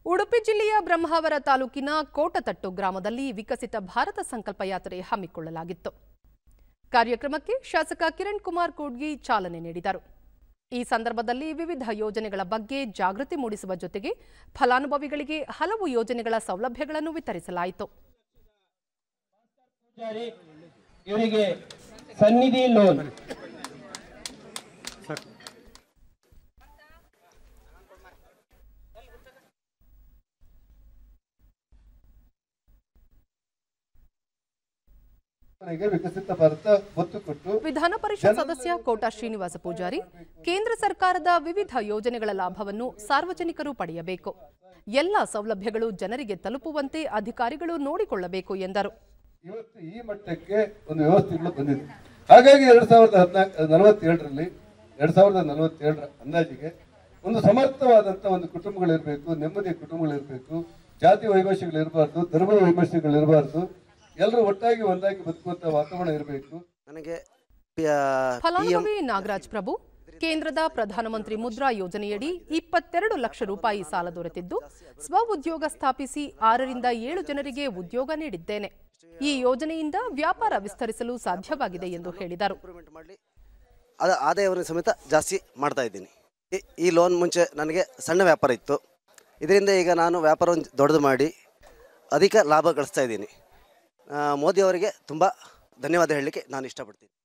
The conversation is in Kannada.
ಉಡುಪಿ ಜಿಲ್ಲೆಯ ಬ್ರಹ್ಮಾವರ ತಾಲೂಕಿನ ಕೋಟತಟ್ಟು ಗ್ರಾಮದಲ್ಲಿ ವಿಕಸಿತ ಭಾರತ ಸಂಕಲ್ಪ ಯಾತ್ರೆ ಹಮ್ಮಿಕೊಳ್ಳಲಾಗಿತ್ತು. ಕಾರ್ಯಕ್ರಮಕ್ಕೆ ಶಾಸಕ ಕಿರಣ್ ಕುಮಾರ್ ಕೋಡ್ಗಿ ಚಾಲನೆ ನೀಡಿದರು. ಈ ಸಂದರ್ಭದಲ್ಲಿ ವಿವಿಧ ಯೋಜನೆಗಳ ಬಗ್ಗೆ ಜಾಗೃತಿ ಮೂಡಿಸುವ ಜೊತೆಗೆ ಫಲಾನುಭವಿಗಳಿಗೆ ಹಲವು ಯೋಜನೆಗಳ ಸೌಲಭ್ಯಗಳನ್ನು ವಿತರಿಸಲಾಯಿತು. ಇವರಿಗೆ ಸನ್ನಿಧಿ ಲೋನ್ ವಿಧಾನ ಪರಿಷತ್ ಸದಸ್ಯ ಕೋಟಾ ಶ್ರೀನಿವಾಸ ಪೂಜಾರಿ, ಕೇಂದ್ರ ಸರ್ಕಾರದ ವಿವಿಧ ಯೋಜನೆಗಳ ಲಾಭವನ್ನು ಸಾರ್ವಜನಿಕರು ಪಡೆಯಬೇಕು, ಎಲ್ಲ ಸೌಲಭ್ಯಗಳು ಜನರಿಗೆ ತಲುಪುವಂತೆ ಅಧಿಕಾರಿಗಳು ನೋಡಿಕೊಳ್ಳಬೇಕು ಎಂದರು. ಇವತ್ತು ಈ ಮಟ್ಟಕ್ಕೆ ಒಂದು ವ್ಯವಸ್ಥೆಗಳು ಬಂದಿದೆ. ಹಾಗಾಗಿ 2047ರ ಅಂದಾಜಿಗೆ ಒಂದು ಸಮರ್ಥವಾದಂತ ಒಂದು ಕುಟುಂಬಗಳಿರಬೇಕು, ನೆಮ್ಮದಿಯ ಕುಟುಂಬಗಳಿರಬೇಕು, ಜಾತಿ ವೈಮನಸ್ಯಗಳಿರಬಾರ್ದು, ಧರ್ಮದ ವೈಮನಸ್ಯಗಳಿರಬಾರ್ದು, ಎಲ್ಲರೂ ಒಟ್ಟಾಗಿ ಒಂದಾಗಿ ಬದುಕುವಂತ ವಾತಾವರಣ ಇರಬೇಕು. ಫಲಾನುಭವಿ ನಾಗರಾಜ್ ಪ್ರಭು, ಕೇಂದ್ರದ ಪ್ರಧಾನಮಂತ್ರಿ ಮುದ್ರಾ ಯೋಜನೆಯಡಿ 22 ಲಕ್ಷ ರೂಪಾಯಿ ಸಾಲ ದೊರೆತಿದ್ದು, ಸ್ವ ಉದ್ಯೋಗ ಸ್ಥಾಪಿಸಿ 6ರಿಂದ 7 ಜನರಿಗೆ ಉದ್ಯೋಗ ನೀಡಿದ್ದೇನೆ. ಈ ಯೋಜನೆಯಿಂದ ವ್ಯಾಪಾರ ವಿಸ್ತರಿಸಲು ಸಾಧ್ಯವಾಗಿದೆ ಎಂದು ಹೇಳಿದರು. ಆದಾಯವನ್ನು ಸಮೇತ ಜಾಸ್ತಿ ಮಾಡ್ತಾ ಇದ್ದೀನಿ. ಈ ಲೋನ್ ಮುಂಚೆ ನನಗೆ ಸಣ್ಣ ವ್ಯಾಪಾರ ಇತ್ತು. ಇದರಿಂದ ಈಗ ನಾನು ವ್ಯಾಪಾರವನ್ನು ದೊಡ್ಡದು ಮಾಡಿ ಅಧಿಕ ಲಾಭ ಗಳಿಸ್ತಾ ಇದ್ದೀನಿ. ಮೋದಿ ಅವರಿಗೆ ತುಂಬ ಧನ್ಯವಾದ ಹೇಳಲಿಕ್ಕೆ ನಾನು ಇಷ್ಟಪಡ್ತೀನಿ.